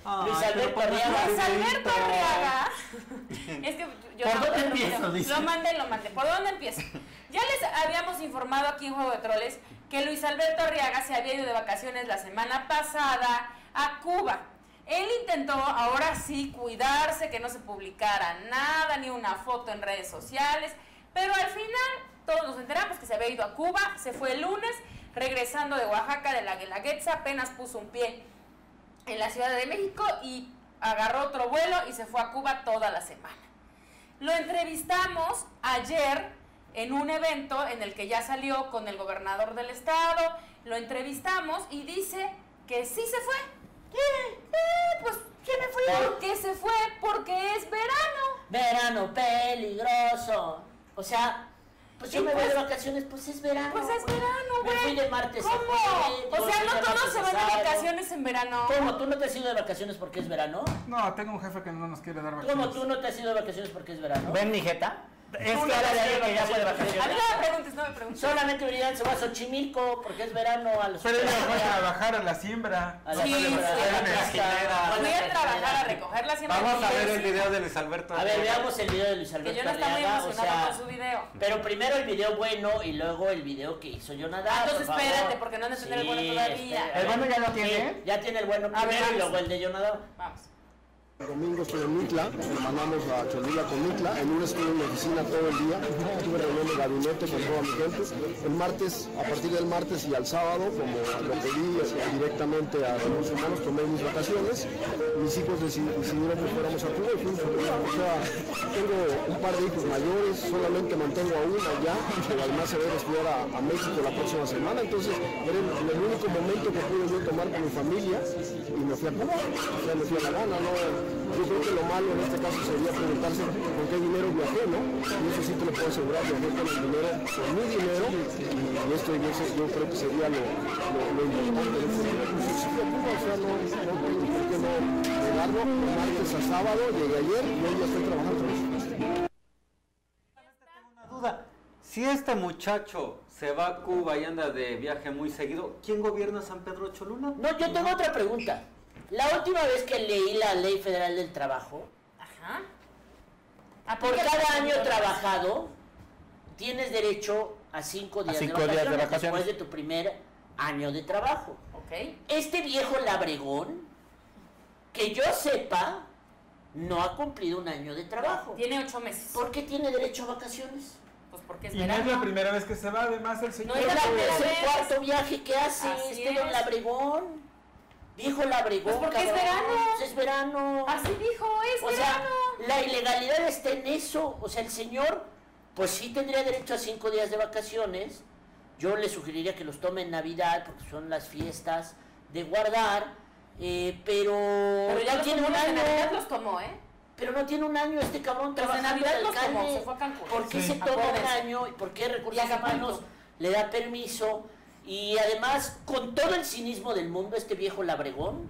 Luis Alberto Arriaga. Luis Alberto Arriaga. Es que yo ¿Por dónde empiezo? Lo mandé. ¿Por dónde empiezo? Ya les habíamos informado aquí en Juego de Troles que Luis Alberto Arriaga se había ido de vacaciones la semana pasada a Cuba. Él intentó, ahora sí, cuidarse, que no se publicara nada, ni una foto en redes sociales, pero al final todos nos enteramos que se había ido a Cuba, se fue el lunes, regresando de Oaxaca, de la Guelaguetza, apenas puso un pie en la Ciudad de México y agarró otro vuelo y se fue a Cuba toda la semana. Lo entrevistamos ayer en un evento en el que ya salió con el gobernador del estado, lo entrevistamos y dice que sí se fue. Pues, ¿qué me fui? ¿Por qué se fue? Porque es verano. Verano peligroso. O sea, pues yo me voy de vacaciones, pues es verano. Pues es verano, güey. Me fui de martes ¿Cómo? a jueves. O sea, no todos se van de vacaciones en verano. ¿Cómo? ¿Tú no te has ido de vacaciones porque es verano? No, tengo un jefe que no nos quiere dar vacaciones. ¿Cómo tú no te has ido de vacaciones porque es verano? ¿Ven mi jeta? Es que ahora que ya fue de A vacaciones. mí no me preguntes, no me preguntes. Solamente Viridiana se va a Xochimilco porque es verano a los... Pero ella fue a trabajar a la siembra. A la Sí, siembra, sí, a la sí. trajinera. Fui a trabajar a recoger la siembra. Vamos a ver el video de Luis Alberto. A ver, veamos el video de Luis Que Alberto yo no estaba muy Arriaga, emocionada con su video. pero primero el video bueno y luego el video que hizo Jonadab. Entonces por favor. espérate, porque no han de tener el bueno todavía. espera. ¿El bueno ya lo Sí, tiene? ya tiene el bueno A ver, primero y vamos. luego el de Jonadab. Vamos. El domingo estuve en Mitla, mandamos a Cholula con Mitla, el lunes estuve en mi oficina todo el día, tuve reunión de gabinete con toda mi gente. El martes, a partir del martes y al sábado, como lo pedí directamente a Recursos Humanos, tomé mis vacaciones, mis hijos decidieron que fuéramos a Cuba y fuimos a Cuba. O sea, tengo un par de hijos mayores, solamente mantengo a uno allá, pero además se debe estudiar a México la próxima semana, entonces era el único momento que pude yo tomar con mi familia y me fui a Cuba, o sea, me fui a La Habana, ¿no? Yo creo que lo malo en este caso sería preguntarse con qué dinero viajé, ¿no? Y eso sí te lo puedo asegurar, viajé con el dinero, con mi dinero, y esto yo creo que sería lo importante de este dinero. Pues sí, fui a Cuba, o sea, no tengo por qué no negarlo. De martes a sábado, llegué ayer y hoy ya estoy trabajando. Una duda. Si este muchacho se va a Cuba y anda de viaje muy seguido, ¿quién gobierna San Pedro Cholula? No, yo tengo otra pregunta. La última vez que leí la Ley Federal del Trabajo, Ajá. por cada año trabajado, tienes derecho a 5 días, cinco días de vacaciones después de tu primer año de trabajo. Ok. Este viejo labregón, que yo sepa, no ha cumplido un año de trabajo. Tiene 8 meses. ¿Por qué tiene derecho a vacaciones? Pues porque es Y no es la verano. primera vez que se va, además el señor. No es la primera Es el vez. cuarto viaje que hace Así este don es. labregón. Viejo labregón, Pues porque es cabrón. verano. Es verano. Así dijo, es O verano. sea, la ilegalidad está en eso. O sea, el señor, pues sí tendría derecho a 5 días de vacaciones. Yo le sugeriría que los tome en Navidad, porque son las fiestas de guardar. Pero ya no los tiene un tomó, en año. Navidad los tomó, ¿eh? Pero no tiene un año este cabrón Pues de trabajando Navidad de los tomó, alcalde. se fue a Cancún. ¿Por qué Sí. se toma un Acuérdense. año? ¿Y por qué Recursos Y Acapulco. Humanos le da permiso? Y además, con todo el cinismo del mundo, este viejo labregón,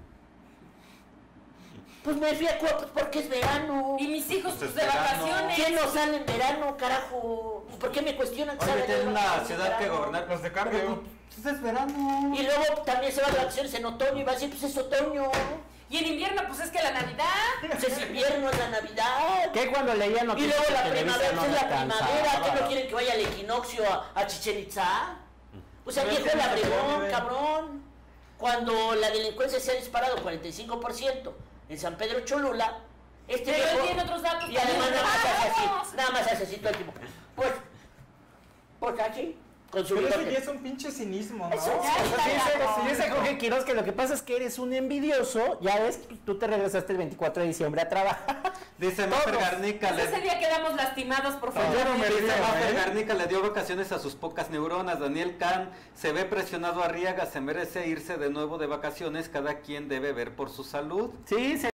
pues me fui a Cuba pues porque es verano. Y mis hijos Pues pues, de es verano. vacaciones. ¿Quién no sale en verano, carajo? ¿Por qué me cuestionan que Oye, sale tiene de una vacaciones en ciudad que verano? gobernar. Los de cambio. Pues es verano. Y luego también se va de vacaciones en otoño y va a decir, pues es otoño. Y en invierno, pues es que la Navidad. Pues es invierno, es la Navidad. Que cuando leía Y noticias luego la de Televisa primavera, no pues es me la primavera. ¿Qué cansaba. no quieren que vaya al equinoccio a Chichen Itzá? O sea, Pero es viejo que no se labregón, puede. cabrón. Cuando la delincuencia se ha disparado 45% en San Pedro Cholula, este Pero él viejo... tiene otros datos Y además también. nada más hace Vamos. así, nada más hace así todo el tiempo. Pues así, con su Pero eso bigote. ya es un pinche cinismo, ¿no? Eso Ya O sea, está, si dice Jorge Quiroz que lo que pasa es que eres un envidioso, ya ves, tú te regresaste el 24 de diciembre a trabajar. Dice Mafer Garnica, Pues ese día quedamos lastimados, por favor. Yo no me Dice río, Mafer ¿eh? Garnica le dio vacaciones a sus pocas neuronas. Daniel Kahn se ve presionado a Arriaga, se merece irse de nuevo de vacaciones. Cada quien debe ver por su salud. Sí,